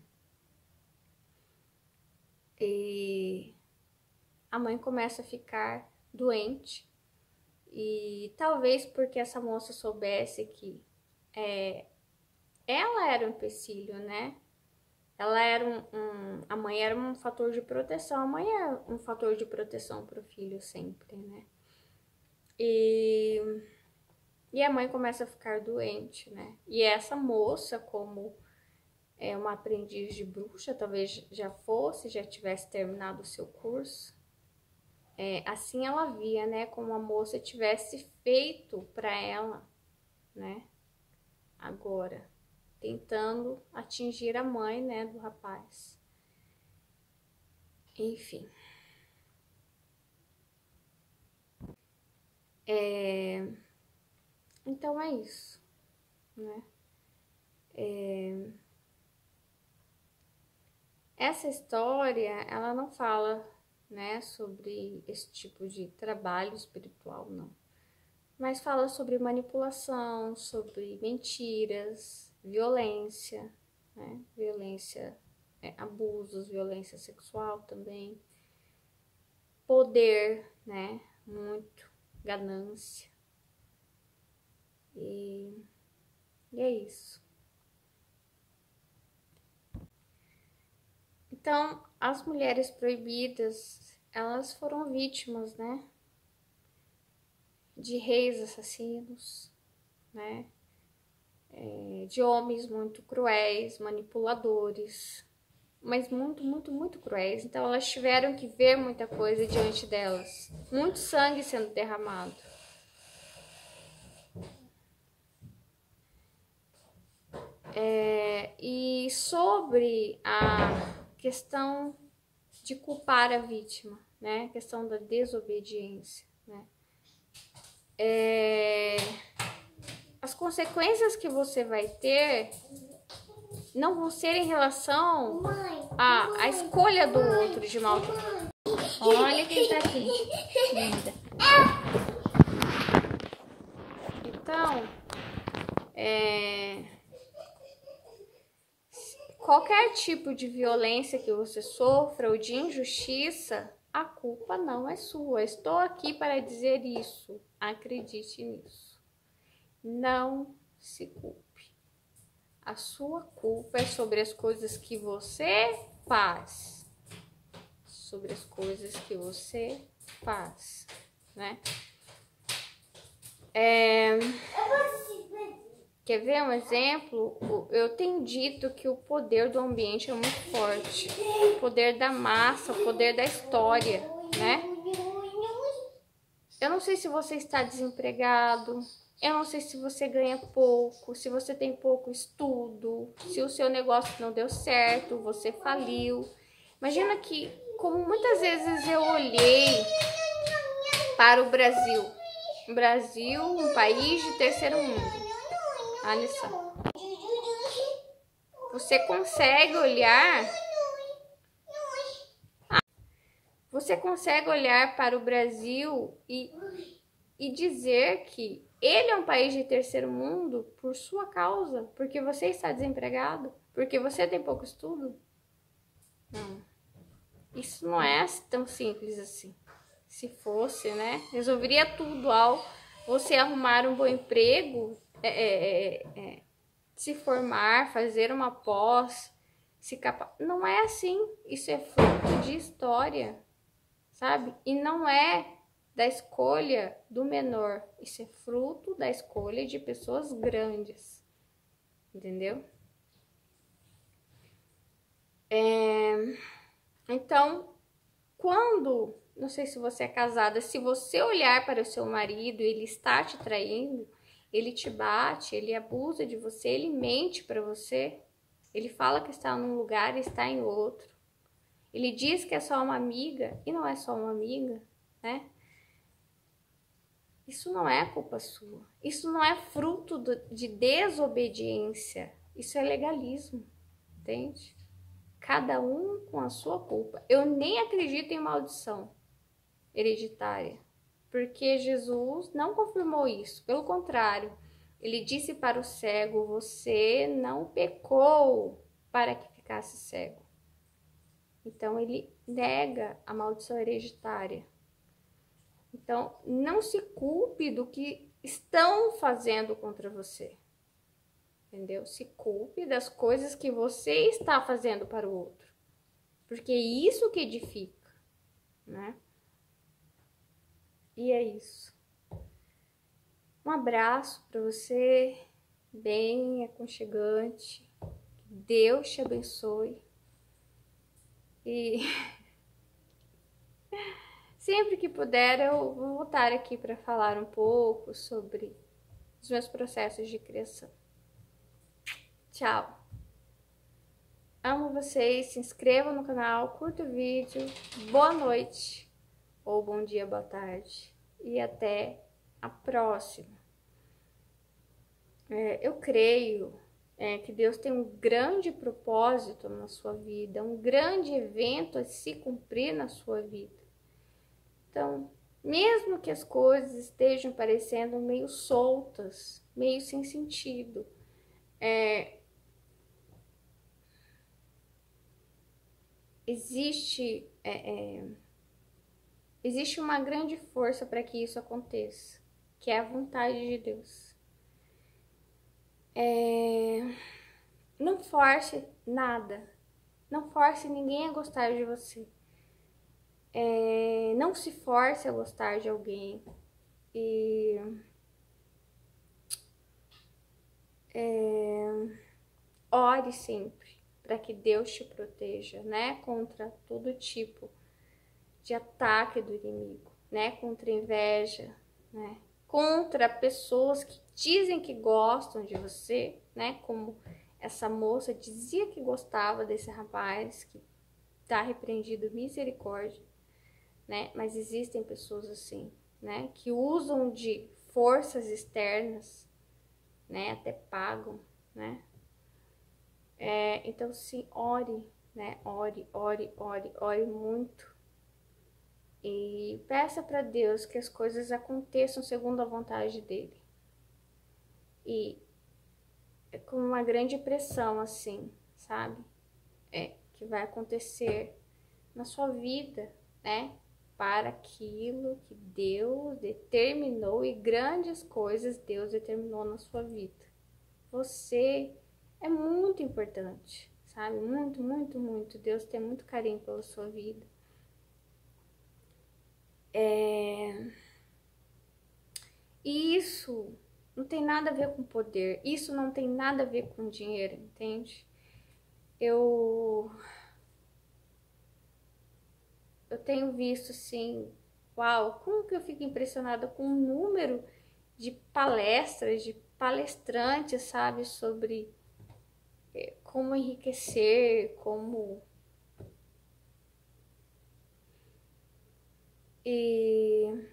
E a mãe começa a ficar doente. E talvez porque essa moça soubesse que é, ela era um empecilho, né? Ela era um, um... A mãe era um fator de proteção. A mãe é um fator de proteção para o filho sempre, né? E... E a mãe começa a ficar doente, né? E essa moça, como é uma aprendiz de bruxa, talvez já fosse, já tivesse terminado o seu curso, é, assim ela via, né? Como a moça tivesse feito para ela, né? Agora, tentando atingir a mãe, né, do rapaz. Enfim. É... Então é isso, né? É... Essa história, ela não fala, né, sobre esse tipo de trabalho espiritual, não. Mas fala sobre manipulação, sobre mentiras, violência, né? Violência, é, abusos, violência sexual também, poder, né? Muito, ganância. E, e é isso. Então, as mulheres proibidas, elas foram vítimas, né? De reis assassinos, né? É, de homens muito cruéis, manipuladores, mas muito, muito, muito cruéis. Então elas tiveram que ver muita coisa diante delas, muito sangue sendo derramado. É, e sobre a questão de culpar a vítima, né? A questão da desobediência, né? É, as consequências que você vai ter não vão ser em relação à, à escolha do outro de mal. Olha quem tá aqui, linda. Então, é, qualquer tipo de violência que você sofra ou de injustiça, a culpa não é sua. Estou aqui para dizer isso. Acredite nisso. Não se culpe. A sua culpa é sobre as coisas que você faz. Sobre as coisas que você faz, né? É... Quer ver um exemplo? Eu tenho dito que o poder do ambiente é muito forte. O poder da massa, o poder da história, né? Eu não sei se você está desempregado, eu não sei se você ganha pouco, se você tem pouco estudo, se o seu negócio não deu certo, você faliu. Imagina que, como muitas vezes eu olhei para o Brasil. O Brasil, um país de terceiro mundo. Olha só. Você consegue olhar... Você consegue olhar para o Brasil e, e dizer que ele é um país de terceiro mundo por sua causa, porque você está desempregado, porque você tem pouco estudo? Não. Isso não é tão simples assim. Se fosse, né? Resolveria tudo ao você arrumar um bom emprego, é, é, é, se formar, fazer uma pós, se capa... Não é assim. Isso é fruto de história, sabe? E não é da escolha do menor. Isso é fruto da escolha de pessoas grandes. Entendeu? É... Então, quando... Não sei se você é casada, se você olhar para o seu marido e ele está te traindo, ele te bate, ele abusa de você, ele mente para você, ele fala que está num lugar e está em outro. Ele diz que é só uma amiga e não é só uma amiga, né? Isso não é culpa sua. Isso não é fruto do, de desobediência. Isso é legalismo, entende? Cada um com a sua culpa. Eu nem acredito em maldição hereditária, porque Jesus não confirmou isso. Pelo contrário, ele disse para o cego: você não pecou para que ficasse cego. Então ele nega a maldição hereditária. Então não se culpe do que estão fazendo contra você. Entendeu? Se culpe das coisas que você está fazendo para o outro. Porque é isso que edifica, né? E é isso. Um abraço para você, bem aconchegante. Deus te abençoe. E sempre que puder, eu vou voltar aqui para falar um pouco sobre os meus processos de criação. Tchau! Amo vocês, se inscrevam no canal, curta o vídeo, boa noite, ou bom dia, boa tarde, e até a próxima. É, eu creio é, que Deus tem um grande propósito na sua vida, um grande evento a se cumprir na sua vida. Então, mesmo que as coisas estejam parecendo meio soltas, meio sem sentido, é, existe, é, é, existe uma grande força para que isso aconteça, que é a vontade de Deus. É, não force nada, não force ninguém a gostar de você. É, não se force a gostar de alguém. E é, ore sempre para que Deus te proteja, né, contra todo tipo de ataque do inimigo, né, contra inveja, né, contra pessoas que dizem que gostam de você, né, como essa moça dizia que gostava desse rapaz, que tá repreendido, misericórdia, né, mas existem pessoas assim, né, que usam de forças externas, né, até pagam, né, é, então sim, ore, né, ore, ore, ore, ore muito e peça para Deus que as coisas aconteçam segundo a vontade dele. E é com uma grande pressão, assim, sabe? É, que vai acontecer na sua vida, né? Para aquilo que Deus determinou, e grandes coisas Deus determinou na sua vida. Você é muito importante, sabe? Muito, muito, muito. Deus tem muito carinho pela sua vida. É... E isso não tem nada a ver com poder. Isso não tem nada a ver com dinheiro, entende? Eu... Eu tenho visto, assim... Uau, como que eu fico impressionada com o número de palestras, de palestrantes, sabe? Sobre como enriquecer, como... E...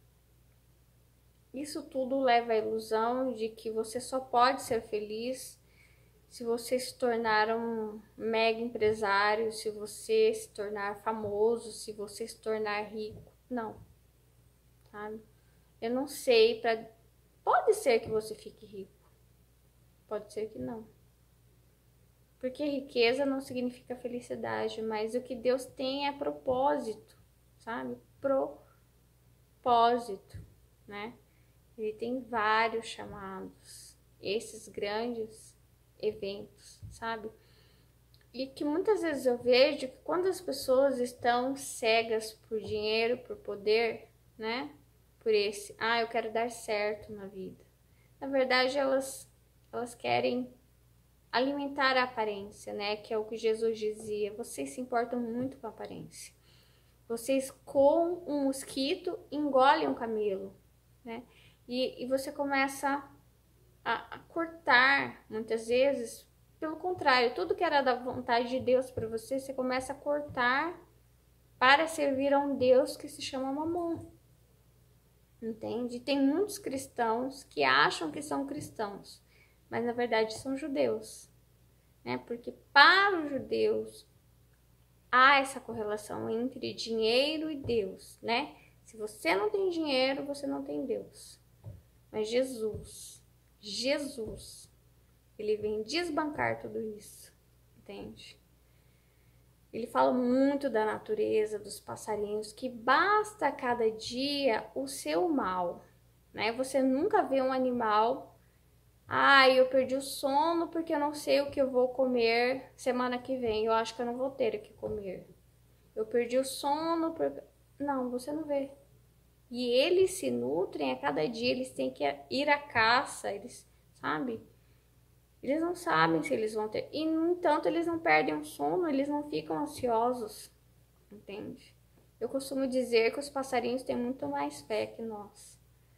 Isso tudo leva à ilusão de que você só pode ser feliz se você se tornar um mega empresário, se você se tornar famoso, se você se tornar rico. Não, sabe? Eu não sei, pra... pode ser que você fique rico, pode ser que não. Porque riqueza não significa felicidade, mas o que Deus tem é propósito, sabe? Propósito, né? Ele tem vários chamados, esses grandes eventos, sabe? E que muitas vezes eu vejo que quando as pessoas estão cegas por dinheiro, por poder, né? Por esse, ah, eu quero dar certo na vida. Na verdade, elas, elas querem alimentar a aparência, né? Que é o que Jesus dizia. Vocês se importam muito com a aparência. Vocês com um mosquito engolem um camelo, né? E, e você começa a, a cortar, muitas vezes, pelo contrário, tudo que era da vontade de Deus para você, você começa a cortar para servir a um Deus que se chama Mamon. Entende? Tem muitos cristãos que acham que são cristãos, mas na verdade são judeus, né? Porque para os judeus há essa correlação entre dinheiro e Deus, né? Se você não tem dinheiro, você não tem Deus. Mas Jesus, Jesus, ele vem desbancar tudo isso, entende? Ele fala muito da natureza, dos passarinhos, que basta a cada dia o seu mal, né? Você nunca vê um animal, ah, eu perdi o sono porque eu não sei o que eu vou comer semana que vem, eu acho que eu não vou ter o que comer. Eu perdi o sono porque... Não, você não vê. E eles se nutrem a cada dia, eles têm que ir à caça, eles, sabe? Eles não sabem se eles vão ter. E, no entanto, eles não perdem o sono, eles não ficam ansiosos, entende? Eu costumo dizer que os passarinhos têm muito mais fé que nós.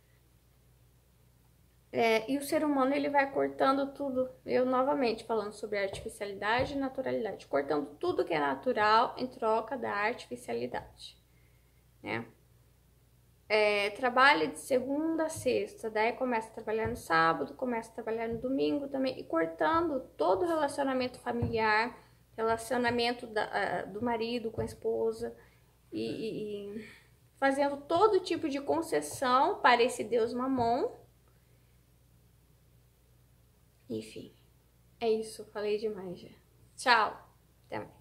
É, e o ser humano, ele vai cortando tudo. Eu, novamente, falando sobre artificialidade e naturalidade. Cortando tudo que é natural em troca da artificialidade, né? É, trabalha de segunda a sexta, daí começa a trabalhar no sábado, começa a trabalhar no domingo também, e cortando todo o relacionamento familiar, relacionamento da, do marido com a esposa, e, e fazendo todo tipo de concessão para esse Deus Mamon. Enfim, é isso, falei demais já. Tchau, até mais.